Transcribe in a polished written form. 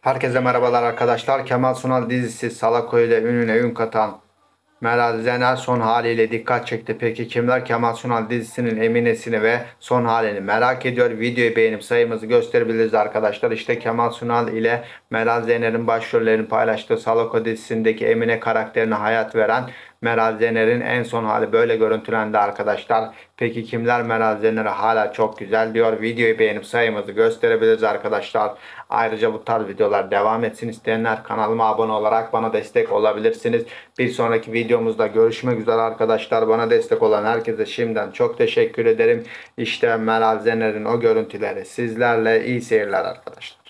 Herkese merhabalar arkadaşlar. Kemal Sunal dizisi Salako ile ününe ün katan Meral Zener son haliyle dikkat çekti. Peki kimler Kemal Sunal dizisinin Emine'sini ve son halini merak ediyor? Videoyu beğenip sayımızı gösterebiliriz arkadaşlar. İşte Kemal Sunal ile Meral Zener'in başrollerini paylaştığı Salako dizisindeki Emine karakterine hayat veren Meral Zener'in en son hali böyle görüntülendi arkadaşlar. Peki kimler Meral Zener'e hala çok güzel diyor? Videoyu beğenip sayımızı gösterebiliriz arkadaşlar. Ayrıca bu tarz videolar devam etsin isteyenler kanalıma abone olarak bana destek olabilirsiniz. Bir sonraki videomuzda görüşmek üzere arkadaşlar. Bana destek olan herkese şimdiden çok teşekkür ederim. İşte Meral Zener'in o görüntüleri sizlerle. İyi seyirler arkadaşlar.